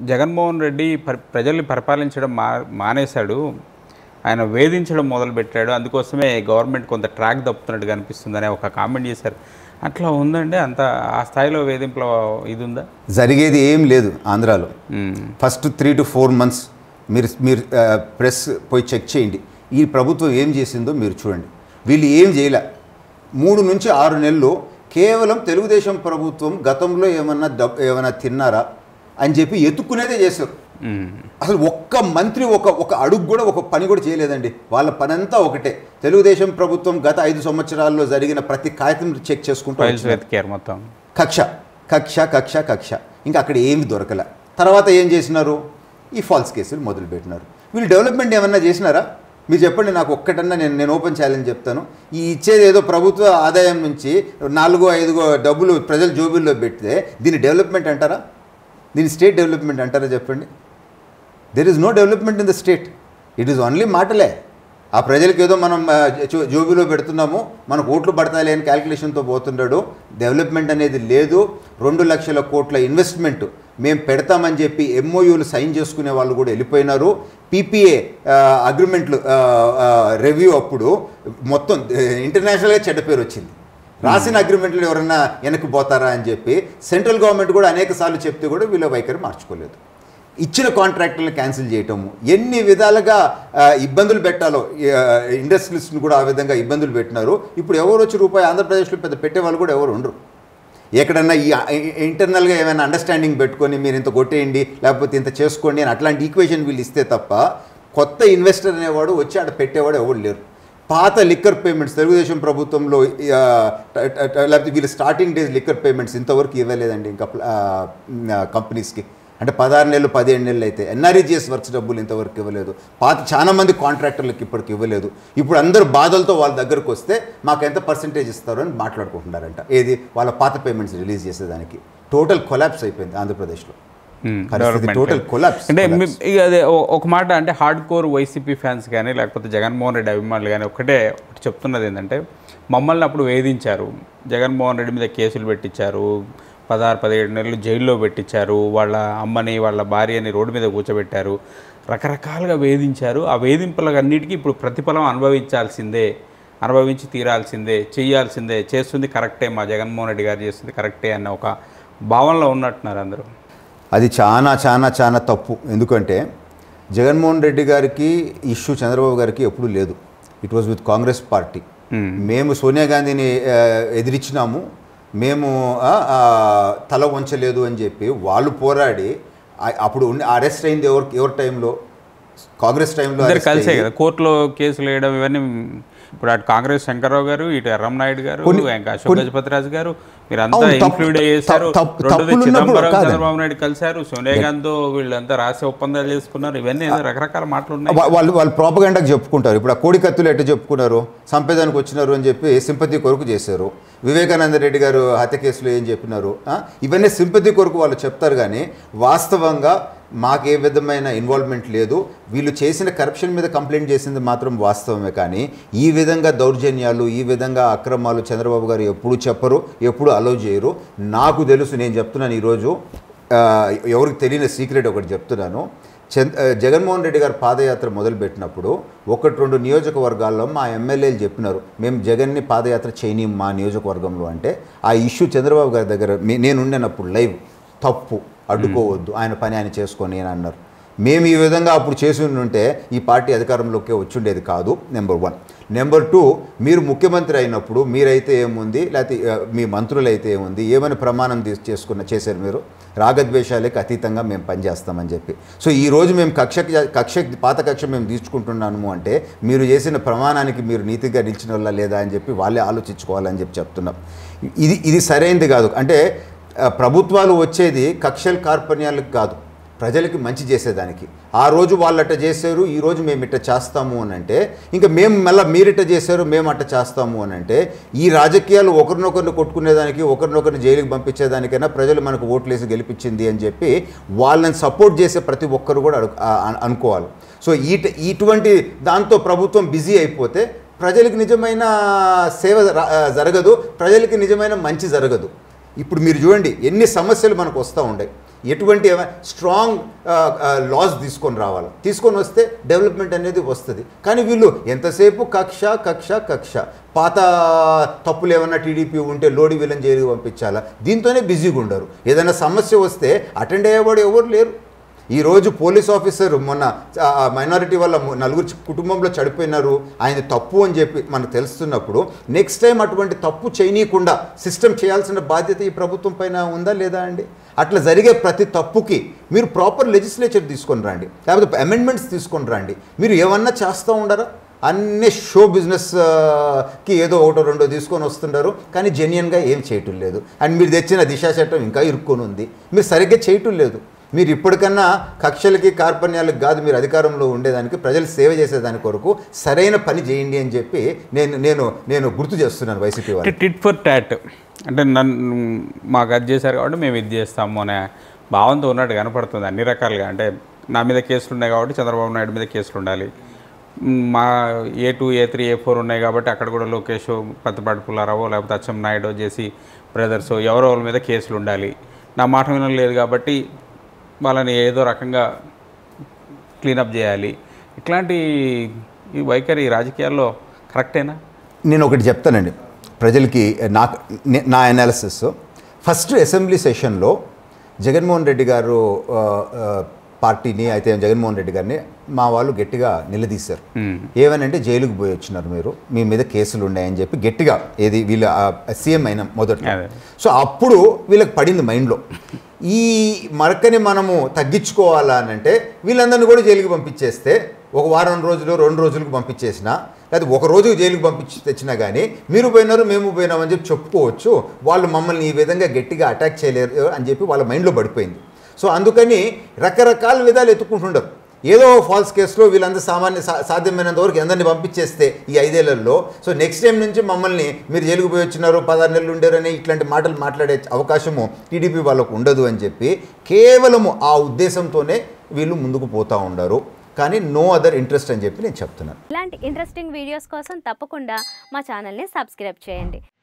జగన్మోహన్ రెడ్డి ప్రజల్ని పరిపాలించడం మానేశాడు, ఆయన వేధించడం మొదలుపెట్టాడు, అందుకోసమే గవర్నమెంట్ కొంత ట్రాక్ తప్పుతున్నట్టు కనిపిస్తుందని ఒక కామెంట్ చేశారు. అట్లా ఉందండి? అంత ఆ స్థాయిలో వేధింపుల ఇది ఉందా? జరిగేది ఏం లేదు ఆంధ్రాలో. ఫస్ట్ 3 to 4 months మీరు ప్రెస్ పోయి చెక్ చేయండి, ఈ ప్రభుత్వం ఏం చేసిందో మీరు చూడండి. వీళ్ళు ఏం చేయలే. 3 నుంచి 6 నెలలు కేవలం తెలుగుదేశం ప్రభుత్వం గతంలో ఏమన్నా తిన్నారా అని చెప్పి ఎత్తుక్కునేదే చేశారు. అసలు ఒక్క మంత్రి ఒక అడుగు కూడా ఒక పని కూడా చేయలేదండి. వాళ్ళ పని అంతా ఒకటే, తెలుగుదేశం ప్రభుత్వం గత 5 సంవత్సరాల్లో జరిగిన ప్రతి కాగితం చెక్ చేసుకుంటూ మొత్తం కక్ష కక్ష కక్ష కక్ష. ఇంకా అక్కడ ఏమి దొరకలే. తర్వాత ఏం చేసినారు? ఈ ఫాల్స్ కేసులు మొదలుపెట్టినారు. వీళ్ళు డెవలప్మెంట్ ఏమన్నా చేసినారా? మీరు చెప్పండి నాకు. ఒక్కటన్నా నేను ఓపెన్ ఛాలెంజ్ చెప్తాను. ఈ ఇచ్చేది ఏదో ప్రభుత్వ ఆదాయం నుంచి 4-5 డబ్బులు ప్రజల జోబుల్లో పెడితే దీన్ని డెవలప్మెంట్ అంటారా? దీన్ని స్టేట్ డెవలప్మెంట్ అంటారా? చెప్పండి. There is no development in the state. It is only మాటలే. ఆ ప్రజలకు ఏదో మనం జోబీలో పెడుతున్నాము, మనకు ఓట్లు పడతాయి అని క్యాల్కులేషన్తో పోతున్నాడు. డెవలప్మెంట్ అనేది లేదు. 2 లక్షల కోట్ల ఇన్వెస్ట్మెంట్ మేము పెడతామని చెప్పి ఎంఓయూలు సైన్ చేసుకునే వాళ్ళు కూడా వెళ్ళిపోయినారు. పీపీఏ అగ్రిమెంట్లు రివ్యూ అప్పుడు మొత్తం ఇంటర్నేషనల్గా చెడ్డ పేరు వచ్చింది. రాసిన అగ్రిమెంట్లు ఎవరన్నా వెనక్కి పోతారా అని చెప్పి సెంట్రల్ గవర్నమెంట్ కూడా అనేక సార్లు చెప్తే కూడా వీళ్ళ వైఖరి మార్చుకోలేదు. ఇచ్చిన కాంట్రాక్టులను క్యాన్సిల్ చేయటము, ఎన్ని విధాలుగా ఇబ్బందులు పెట్టాలో ఇండస్ట్రియలిస్ట్ని కూడా ఆ విధంగా ఇబ్బందులు పెట్టినారు. ఇప్పుడు ఎవరు వచ్చి రూపాయి ఆంధ్రప్రదేశ్లో పెద్ద పెట్టేవాళ్ళు కూడా ఎవరు ఉండరు. ఎక్కడన్నా ఈ ఇంటర్నల్గా ఏమైనా అండర్స్టాండింగ్ పెట్టుకొని మీరు ఇంత కొట్టేయండి లేకపోతే ఇంత చేసుకోండి అని అట్లాంటి ఈక్వేషన్ వీళ్ళు ఇస్తే తప్ప కొత్త ఇన్వెస్టర్ అనేవాడు వచ్చి అక్కడ పెట్టేవాడు ఎవరు లేరు. పాత లిక్కర్ పేమెంట్స్ తెలుగుదేశం ప్రభుత్వంలో లేకపోతే వీళ్ళు స్టార్టింగ్ డేస్ లిక్కర్ పేమెంట్స్ ఇంతవరకు ఇవ్వలేదండి ఇంకా కంపెనీస్కి. అంటే 16 నెలలు 17 నెలలు అయితే ఎన్ఆర్ఈజిఎస్ వర్క్స్ డబ్బులు ఇంతవరకు ఇవ్వలేదు. చాలా మంది కాంట్రాక్టర్లకు ఇప్పటికి ఇవ్వలేదు. ఇప్పుడు అందరూ బాధలతో వాళ్ళ దగ్గరకు వస్తే మాకు ఎంత పర్సెంటేజ్ ఇస్తారు అని మాట్లాడుకుంటున్నారంట. ఏది వాళ్ళ పాత పేమెంట్స్ రిలీజ్ చేసేదానికి. టోటల్ కొలాప్స్ అయిపోయింది ఆంధ్రప్రదేశ్లో. Total collapse. అంటే ఇక అదే ఒక మాట అంటే హార్డ్ కోర్ వైసీపీ ఫ్యాన్స్ కానీ లేకపోతే జగన్మోహన్ రెడ్డి అభిమానులు కానీ ఒకటి చెప్తున్నది ఏంటంటే, మమ్మల్ని అప్పుడు వేధించారు, జగన్మోహన్ రెడ్డి మీద కేసులు పెట్టించారు, 16-17 నెలలు జైల్లో పెట్టించారు, వాళ్ళ అమ్మని వాళ్ళ భార్యని రోడ్డు మీద కూర్చోబెట్టారు, రకరకాలుగా వేధించారు. ఆ వేధింపులన్నిటికీ ఇప్పుడు ప్రతిఫలం అనుభవించి తీరాల్సిందే, చేయాల్సిందే, చేస్తుంది కరెక్టే, మా జగన్మోహన్ రెడ్డి గారు చేస్తుంది కరెక్టే అన్న ఒక భావనలో ఉన్నట్టున్నారు అందరూ. అది చాలా చాలా చాలా తప్పు. ఎందుకంటే జగన్మోహన్ రెడ్డి గారికి ఇష్యూ చంద్రబాబు గారికి ఎప్పుడూ లేదు. It was with Congress party. మేము సోనియా గాంధీని ఎదిరించినాము, మేము తల వంచలేదు అని చెప్పి వాళ్ళు పోరాడి అప్పుడు అరెస్ట్ అయింది ఎవరి టైంలో? కాంగ్రెస్ టైంలో కలిసే కదా కోర్టులో కేసులు వేయడం ఇవన్నీ. ఇప్పుడు అటు కాంగ్రెస్ శంకర్రావు గారు, ఇటు ఎర్రంనాయుడు గారు, ఇంకా అశోక్ గజపతిరాజు గారు మీరంతా ఇంక్లూడ్ చేశారు. చిదంబరం చంద్రబాబు నాయుడు కలిశారు, సోనియా గాంధీతో వీళ్ళంతా రహస్య ఒప్పందాలు చేసుకున్నారు. ఇవన్నీ రకరకాల మాటలు ఉన్నాయి. వాళ్ళు ప్రాపగాండాకి చెప్పుకుంటారు. ఇప్పుడు ఆ కోడి కత్తులు ఎట్లా చెప్పుకున్నారు, సంపేదానికి వచ్చినారు అని చెప్పి సింపతి కొరకు చేశారు. వివేకానంద రెడ్డి గారు హత్య కేసులో ఏం చెప్పినారు, ఇవన్నీ సింపతి కొరకు వాళ్ళు చెప్తారు. కానీ వాస్తవంగా మాకు ఏ విధమైన ఇన్వాల్వ్మెంట్ లేదు. వీళ్ళు చేసిన కరప్షన్ మీద కంప్లైంట్ చేసింది మాత్రం వాస్తవమే. కానీ ఈ విధంగా దౌర్జన్యాలు, ఈ విధంగా అక్రమాలు చంద్రబాబు గారు ఎప్పుడు చెప్పరు, ఎప్పుడు అలౌ చేయరు. నాకు తెలుసు, నేను చెప్తున్నాను ఈరోజు, ఎవరికి తెలియని సీక్రెట్ ఒకటి చెప్తున్నాను. జగన్మోహన్ రెడ్డి గారు పాదయాత్ర మొదలుపెట్టినప్పుడు 1-2 నియోజకవర్గాల్లో మా ఎమ్మెల్యేలు చెప్పినారు, మేము జగన్ని పాదయాత్ర చేయని మా నియోజకవర్గంలో. అంటే ఆ ఇష్యూ చంద్రబాబు గారి దగ్గర నేను ఉండేనప్పుడు లైవ్, తప్పు, అడ్డుకోవద్దు, ఆయన పని ఆయన చేసుకొని అని అన్నారు. మేము ఈ విధంగా అప్పుడు చేసి ఉంటే ఈ పార్టీ అధికారంలోకి వచ్చిండేది కాదు. నెంబర్ 1. నెంబర్ 2, మీరు ముఖ్యమంత్రి అయినప్పుడు మీరైతే ఏముంది, లేకపోతే మీ మంత్రులైతే ఏముంది, ఏమని ప్రమాణం చేశారు మీరు? రాగద్వేషాలకు అతీతంగా మేము పనిచేస్తామని చెప్పి. సో ఈరోజు మేము పాత కక్ష మేము తీసుకుంటున్నాము అంటే మీరు చేసిన ప్రమాణానికి మీరు నీతిగా నిలిచిన వల్ల లేదా అని చెప్పి వాళ్ళే ఆలోచించుకోవాలని చెప్పి చెప్తున్నాం. ఇది సరైనది కాదు. అంటే ప్రభుత్వాలు వచ్చేది కక్షల కార్పణ్యాలకు కాదు, ప్రజలకి మంచి చేసేదానికి. ఆ రోజు వాళ్ళు అట్ట చేశారు, ఈరోజు మేము ఇట్ట చేస్తాము అని అంటే, ఇంకా మేము మళ్ళీ మీరిట్ట చేశారు మేము అట్ట చేస్తాము అని అంటే, ఈ రాజకీయాలు ఒకరినొకరిని కొట్టుకునేదానికి, ఒకరినొకరిని జైలుకి పంపించేదానికైనా ప్రజలు మనకు ఓట్లేసి గెలిపించింది అని చెప్పి వాళ్ళని సపోర్ట్ చేసే ప్రతి ఒక్కరు కూడా అనుకోవాలి. సో ఇటువంటి దాంతో ప్రభుత్వం బిజీ అయిపోతే ప్రజలకి నిజమైన సేవ జరగదు, ప్రజలకి నిజమైన మంచి జరగదు. ఇప్పుడు మీరు చూడండి ఎన్ని సమస్యలు మనకు వస్తూ ఉంటాయి. ఎటువంటి స్ట్రాంగ్ లాస్ తీసుకొని రావాలి. తీసుకొని వస్తే డెవలప్మెంట్ అనేది వస్తుంది. కానీ వీళ్ళు ఎంతసేపు కక్ష కక్ష కక్ష, పాత తప్పులు ఏమన్నా టీడీపీ ఉంటే లోడి వీళ్ళని జైలుకి పంపించాలా, దీంతోనే బిజీగా ఉండరు. ఏదైనా సమస్య వస్తే అటెండ్ అయ్యేవాడు ఎవరు లేరు. ఈరోజు పోలీస్ ఆఫీసర్ మొన్న మైనారిటీ వల్ల 4 కుటుంబంలో చనిపోయినారు, ఆయన తప్పు అని చెప్పి మనకు తెలుస్తున్నప్పుడు నెక్స్ట్ టైం అటువంటి తప్పు చేయనీయకుండా సిస్టమ్ చేయాల్సిన బాధ్యత ఈ ప్రభుత్వం పైన ఉందా లేదా అండి? అట్లా జరిగే ప్రతి తప్పుకి మీరు ప్రాపర్ లెజిస్లేచర్ తీసుకొని రండి, లేకపోతే అమెండ్మెంట్స్ తీసుకొని రండి. మీరు ఏమన్నా చేస్తూ ఉండరా? అన్ని షో బిజినెస్కి ఏదో ఒకటో రెండో తీసుకొని వస్తుంటారు, కానీ జెన్యున్గా ఏం చేయటం లేదు. అండ్ మీరు తెచ్చిన దిశా చట్టం ఇంకా ఇరుక్కొని ఉంది, మీరు సరిగ్గా చేయటం లేదు. మీరు ఇప్పటికన్నా కక్షలకి కార్పణ్యాలకు కాదు, మీరు అధికారంలో ఉండేదానికి, ప్రజలు సేవ చేసేదాని కొరకు సరైన పని చేయండి అని చెప్పి నేను గుర్తు చేస్తున్నాను వైసీపీ వాళ్ళు. టిట్ ఫర్ టాట్ అంటే నన్ను మాకు అది చేశారు కాబట్టి మేము ఇది చేస్తాము అనే భావంతో ఉన్నట్టు కనపడుతుంది అన్ని రకాలుగా. అంటే నా మీద కేసులు ఉన్నాయి కాబట్టి చంద్రబాబు నాయుడు మీద కేసులు ఉండాలి, మా A2 A3 A4 ఉన్నాయి కాబట్టి అక్కడ కూడా లోకేష్, పత్తిపాటి పుల్లారావో లేకపోతే అచ్చెం నాయుడు చేసి బ్రదర్స్ ఎవరో వాళ్ళ మీద కేసులు ఉండాలి, నా మాట వినలేదు కాబట్టి వాళ్ళని ఏదో రకంగా క్లీనప్ చేయాలి. ఇట్లాంటి ఈ వైఖరి రాజకీయాల్లో కరెక్టేనా? నేను ఒకటి చెప్తానండి ప్రజలకి, నా అనాలిసిస్. ఫస్ట్ అసెంబ్లీ సెషన్లో జగన్మోహన్ రెడ్డి గారు పార్టీని, అయితే జగన్మోహన్ రెడ్డి గారిని మా వాళ్ళు గట్టిగా నిలదీశారు. ఏమనంటే జైలుకు పోయి వచ్చినారు మీరు, మీ మీద కేసులు ఉన్నాయని చెప్పి గట్టిగా, ఏది వీళ్ళ సీఎం అయిన మొదట. సో అప్పుడు వీళ్ళకి పడింది మైండ్లో, ఈ మరకని మనము తగ్గించుకోవాలా అంటే వీళ్ళందరినీ కూడా జైలుకి పంపించేస్తే, ఒక వారం రోజులు 2 రోజులకు పంపించేసినా, లేదా ఒక రోజుకు జైలుకి తెచ్చినా కానీ మీరు పోయినారు మేము పోయినామని చెప్పి చెప్పుకోవచ్చు, వాళ్ళు మమ్మల్ని ఈ విధంగా గట్టిగా అటాక్ చేయలేరు అని చెప్పి వాళ్ళ మైండ్లో పడిపోయింది. సో అందుకని రకరకాల విధాలు ఎత్తుకుంటుండరు. ఏదో ఫాల్స్ కేసులో వీళ్ళందరూ సాధ్యమైనంత వరకు అందరినీ పంపించేస్తే ఈ 5 ఏళ్లలో, సో నెక్స్ట్ టైం నుంచి మమ్మల్ని మీరు జైలుకు పోయి వచ్చినారు 16 నెలలు ఉండారని ఇట్లాంటి మాటలు మాట్లాడే అవకాశము టీడీపీ వాళ్ళకు ఉండదు అని చెప్పి కేవలము ఆ ఉద్దేశంతోనే వీళ్ళు ముందుకు పోతూ ఉండరు. కానీ నో అదర్ ఇంట్రెస్ట్ అని చెప్పి నేను చెప్తున్నాను. ఇలాంటి ఇంట్రెస్టింగ్ వీడియోస్ కోసం తప్పకుండా మా ఛానల్ని సబ్స్క్రైబ్ చేయండి.